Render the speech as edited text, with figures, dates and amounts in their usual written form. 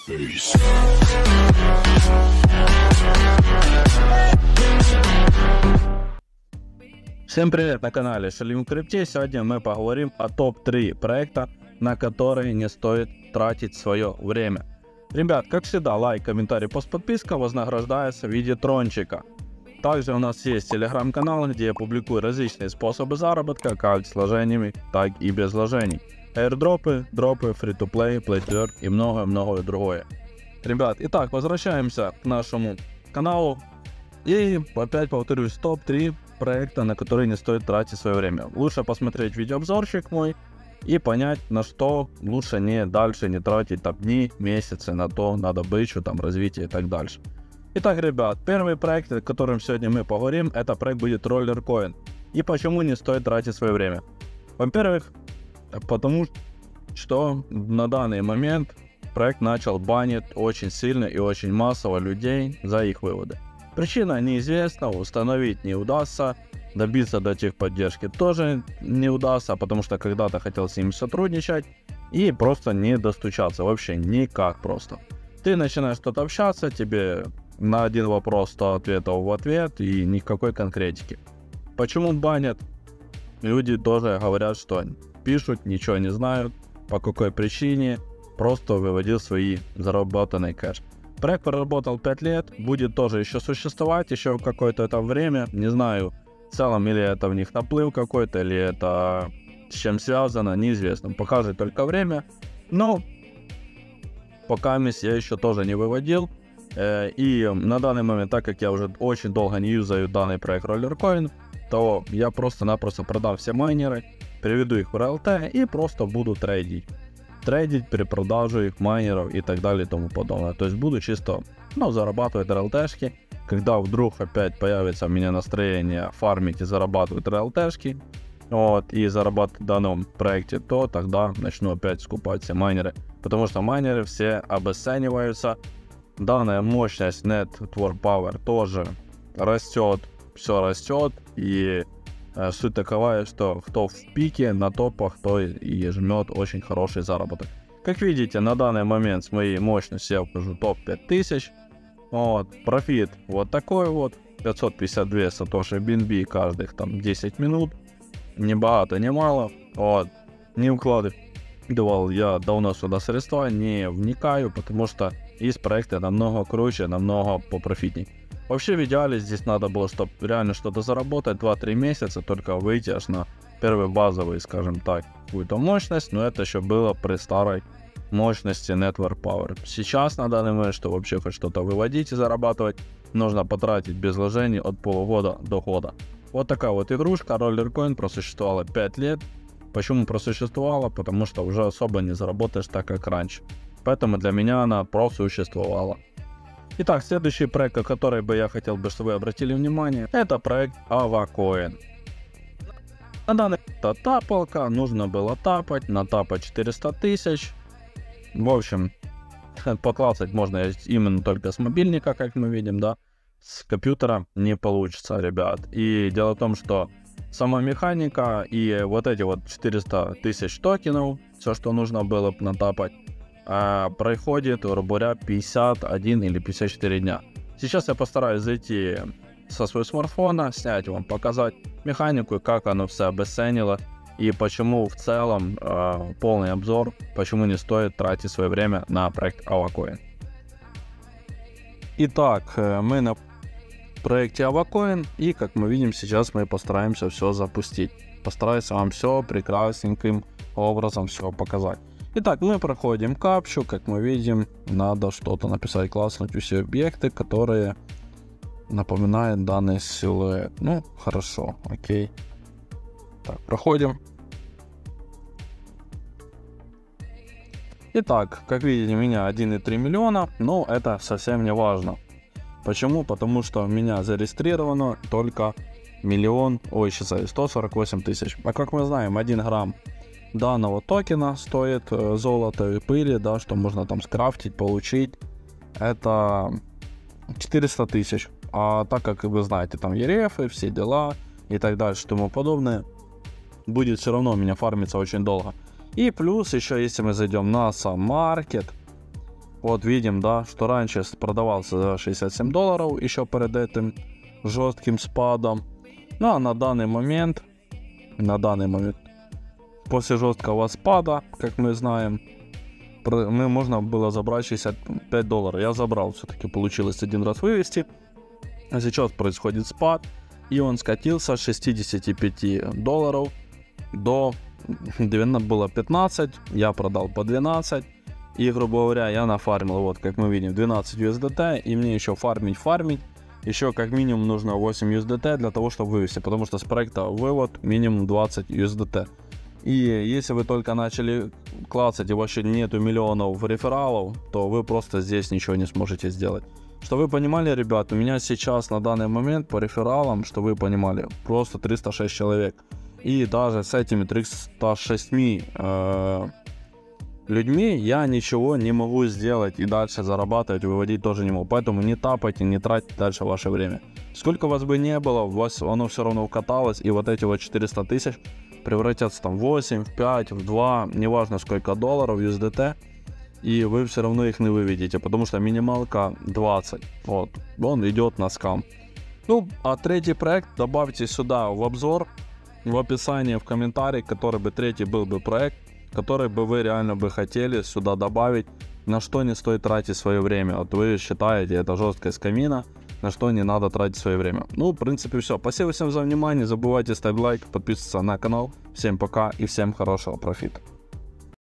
Peace. Всем привет на канале Шалим в крипте. Сегодня мы поговорим о топ-3 проекта, на которые не стоит тратить свое время. Ребят, как всегда, лайк, комментарий, пост, подписка вознаграждается в виде трончика. Также у нас есть телеграм-канал, где я публикую различные способы заработка, как с вложениями, так и без вложений. Airdropы, дропы, free-to-play, play-to-earn и многое-многое другое. Ребят, итак, возвращаемся к нашему каналу. И опять повторюсь, топ-3 проекта, на которые не стоит тратить свое время. Лучше посмотреть видеообзорчик мой и понять, на что лучше дальше не тратить там дни, месяцы, на то надо добычу, там развитие и так дальше. Итак, ребят, первый проект, о котором сегодня мы поговорим, это проект будет Rollercoin. И почему не стоит тратить свое время? Во-первых, потому что на данный момент проект начал банить очень сильно и очень массово людей за их выводы. Причина неизвестна, установить не удастся, добиться до техподдержки тоже не удастся, потому что когда-то хотел с ними сотрудничать и просто не достучаться, вообще никак просто. Ты начинаешь что-то общаться, тебе на один вопрос 100 ответов в ответ и никакой конкретики. Почему банят? Люди тоже говорят, что пишут, ничего не знают, по какой причине, просто выводил свои заработанные кэш. Проект проработал 5 лет, будет тоже еще существовать еще какое-то это время, не знаю, в целом или это в них наплыв какой-то, или это с чем связано, неизвестно, покажет только время, но пока я еще тоже не выводил, и на данный момент, так как я уже очень долго не юзаю данный проект Rollercoin, то я просто-напросто продам все майнеры, переведу их в RLT и просто буду трейдить при продаже их майнеров и так далее и тому подобное. То есть буду чисто зарабатывать RLT-шки. Когда вдруг опять появится у меня настроение фармить и зарабатывать RLT-шки, и зарабатывать в данном проекте, то тогда начну опять скупать все майнеры. Потому что майнеры все обесцениваются. Данная мощность Network Power тоже растет, все растет. И суть такова, что кто в пике на топах, то и жмет очень хороший заработок. Как видите, на данный момент с моей мощностью я вхожу топ 5000. Профит вот такой вот. 552 сатоши BNB каждых там 10 минут. Не богато, не мало. Не вкладывал я давно сюда средства, не вникаю, потому что из проекта намного круче, намного попрофитней. Вообще в идеале здесь надо было, чтобы реально что-то заработать 2-3 месяца, только выйти аж на первый базовый, скажем так, какую-то мощность, но это еще было при старой мощности Network Power. Сейчас на данный момент, чтобы вообще хоть что-то выводить и зарабатывать, нужно потратить без вложений от полугода до года. Вот такая вот игрушка Rollercoin просуществовала 5 лет. Почему просуществовала? Потому что уже особо не заработаешь так, как раньше. Поэтому для меня она просуществовала. Итак, следующий проект, на который бы я хотел, чтобы вы обратили внимание, это проект Avacoin. На данный момент тапалка, нужно было натапать 400 тысяч. В общем, поклацать можно именно только с мобильника, как мы видим, да. С компьютера не получится, ребят. И дело в том, что сама механика и вот эти вот 400 тысяч токенов, все, что нужно было натапать, проходит, грубо говоря, 51 или 54 дня. Сейчас я постараюсь зайти со своего смартфона, снять вам, показать механику, как оно все обесценило и почему в целом полный обзор, почему не стоит тратить свое время на проект Avacoin. Итак, мы на проекте Avacoin, и как мы видим, сейчас мы постараемся все запустить. Постараюсь вам все прекрасненьким образом все показать. Итак, мы проходим капчу, как мы видим, надо что-то написать, класснуть все объекты, которые напоминают данный силуэт. Хорошо, окей. Так, проходим. Итак, как видите, у меня 1,3 миллиона, но это совсем не важно. Почему? Потому что у меня зарегистрировано только 148 тысяч. А как мы знаем, 1 грамм данного токена стоит золото и пыли, да, что можно там скрафтить, получить, это 400 тысяч. А так как вы знаете, там ERF, все дела и так дальше, тому подобное, будет все равно у меня фармиться очень долго. И плюс еще, если мы зайдем на сам маркет, Вот видим, да, что раньше продавался за $67 еще перед этим жестким спадом. Ну а на данный момент, после жесткого спада, как мы знаем, можно было забрать $65. Я забрал, все-таки получилось один раз вывести. А сейчас происходит спад, и он скатился с $65 до, было 15, я продал по 12. И, грубо говоря, я нафармил, вот, как мы видим, 12 USDT, и мне еще фармить. Еще как минимум нужно 8 USDT для того, чтобы вывести, потому что с проекта вывод минимум 20 USDT. И если вы только начали клацать и вообще нету миллионов рефералов, то вы просто здесь ничего не сможете сделать. Что вы понимали, ребят, у меня сейчас на данный момент по рефералам, что вы понимали, просто 306 человек. И даже с этими 306 людьми я ничего не могу сделать и дальше зарабатывать, выводить тоже не могу. Поэтому не тапайте, не тратьте дальше ваше время. Сколько вас бы не было, у вас оно все равно укаталось, и вот эти вот 400 тысяч превратятся там в 8, в 5, в 2, неважно сколько долларов USDT, и вы все равно их не выведете, потому что минималка 20, вот, он идет на скам. Ну, а третий проект добавьте сюда в обзор, в описании, в комментарии, который бы третий был бы проект, который бы вы реально бы хотели сюда добавить, на что не стоит тратить свое время. Вот вы считаете, это жесткая скамина, на что не надо тратить свое время. Ну, в принципе, все. Спасибо всем за внимание, не забывайте ставить лайк, подписываться на канал. Всем пока и всем хорошего профита.